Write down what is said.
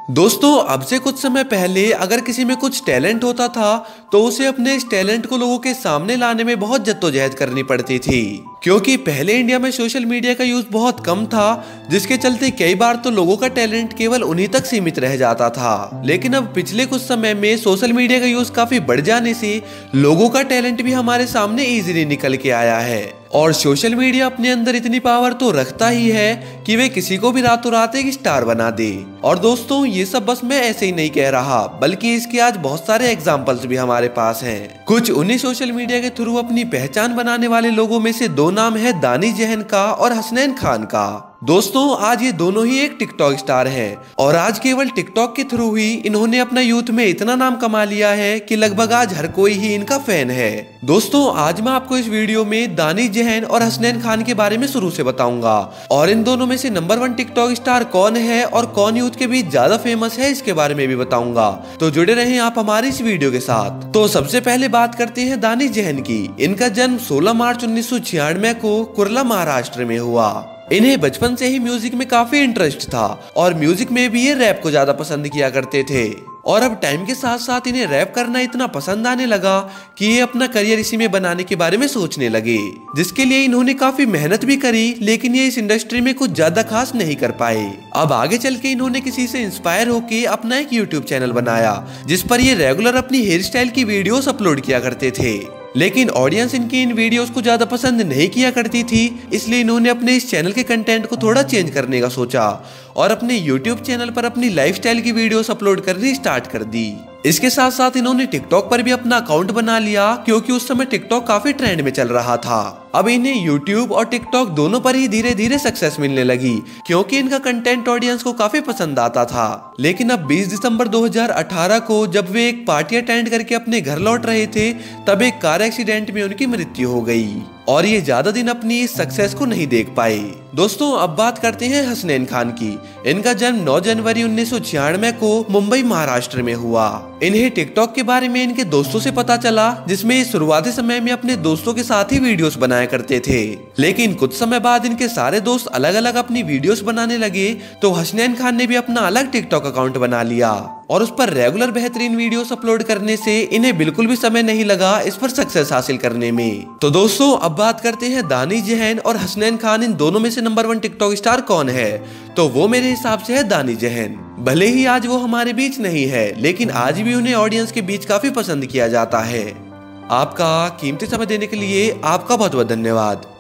दोस्तों अब से कुछ समय पहले अगर किसी में कुछ टैलेंट होता था तो उसे अपने इस टैलेंट को लोगों के सामने लाने में बहुत जद्दोजहद करनी पड़ती थी, क्योंकि पहले इंडिया में सोशल मीडिया का यूज बहुत कम था, जिसके चलते कई बार तो लोगों का टैलेंट केवल उन्हीं तक सीमित रह जाता था। लेकिन अब पिछले कुछ समय में सोशल मीडिया का यूज काफी बढ़ जाने से लोगों का टैलेंट भी हमारे सामने इजीली निकल के आया है। और सोशल मीडिया अपने अंदर इतनी पावर तो रखता ही है कि वे किसी को भी रातों रात एक स्टार बना दे। और दोस्तों ये सब बस मैं ऐसे ही नहीं कह रहा, बल्कि इसके आज बहुत सारे एग्जाम्पल्स भी हमारे पास हैं। कुछ उन्हीं सोशल मीडिया के थ्रू अपनी पहचान बनाने वाले लोगों में से दो नाम है दानिश ज़ेहन का और हसनैन खान का। दोस्तों आज ये दोनों ही एक टिकटॉक स्टार हैं और आज केवल टिकटॉक के थ्रू ही इन्होंने अपना यूथ में इतना नाम कमा लिया है कि लगभग आज हर कोई ही इनका फैन है। दोस्तों आज मैं आपको इस वीडियो में दानिश ज़ेहन और हसनैन खान के बारे में शुरू से बताऊंगा और इन दोनों में से नंबर 1 टिकटॉक स्टार कौन है और कौन यूथ के बीच ज्यादा फेमस है इसके बारे में भी बताऊंगा। तो जुड़े रहें आप हमारी इस वीडियो के साथ। तो सबसे पहले बात करते हैं दानिश ज़ेहन की। इनका जन्म 16 मार्च 1996 को कुर्ला महाराष्ट्र में हुआ। इन्हें बचपन से ही म्यूजिक में काफी इंटरेस्ट था और म्यूजिक में भी ये रैप को ज्यादा पसंद किया करते थे। और अब टाइम के साथ साथ इन्हें रैप करना इतना पसंद आने लगा कि ये अपना करियर इसी में बनाने के बारे में सोचने लगे, जिसके लिए इन्होंने काफी मेहनत भी करी, लेकिन ये इस इंडस्ट्री में कुछ ज्यादा खास नहीं कर पाए। अब आगे चल के इन्होंने किसी से इंस्पायर होके अपना एक यूट्यूब चैनल बनाया, जिस पर ये रेगुलर अपनी हेयर स्टाइल की वीडियोस अपलोड किया करते थे। लेकिन ऑडियंस इनकी इन वीडियोस को ज्यादा पसंद नहीं किया करती थी, इसलिए इन्होंने अपने इस चैनल के कंटेंट को थोड़ा चेंज करने का सोचा और अपने यूट्यूब चैनल पर अपनी लाइफस्टाइल की वीडियोस अपलोड करनी स्टार्ट कर दी। इसके साथ साथ इन्होंने टिकटॉक पर भी अपना अकाउंट बना लिया, क्योंकि उस समय टिकटॉक काफी ट्रेंड में चल रहा था। अब इन्हें यूट्यूब और टिकटॉक दोनों पर ही धीरे धीरे सक्सेस मिलने लगी, क्योंकि इनका कंटेंट ऑडियंस को काफी पसंद आता था। लेकिन अब 20 दिसंबर 2018 को जब वे एक पार्टी अटेंड करके अपने घर लौट रहे थे, तब एक कार एक्सीडेंट में उनकी मृत्यु हो गई और ये ज्यादा दिन अपनी इस सक्सेस को नहीं देख पाए। दोस्तों अब बात करते हैं हसनैन खान की। इनका जन्म 9 जनवरी 1996 को मुंबई महाराष्ट्र में हुआ। इन्हें टिकटॉक के बारे में इनके दोस्तों से पता चला, जिसमें ये शुरुआती समय में अपने दोस्तों के साथ ही वीडियोस बनाया करते थे। लेकिन कुछ समय बाद इनके सारे दोस्त अलग अलग अपनी वीडियोस बनाने लगे, तो हसनैन खान ने भी अपना अलग टिकटॉक अकाउंट बना लिया और उस पर रेगुलर बेहतरीन वीडियोस अपलोड करने से इन्हें बिल्कुल भी समय नहीं लगा इस पर सक्सेस हासिल करने में। तो दोस्तों अब बात करते हैं दानिश ज़ेहन और हसनैन खान, इन दोनों में से नंबर 1 टिकटॉक स्टार कौन है? तो वो मेरे हिसाब से है दानिश ज़ेहन। भले ही आज वो हमारे बीच नहीं है, लेकिन आज भी उन्हें ऑडियंस के बीच काफी पसंद किया जाता है। आपका कीमती समय देने के लिए आपका बहुत बहुत धन्यवाद।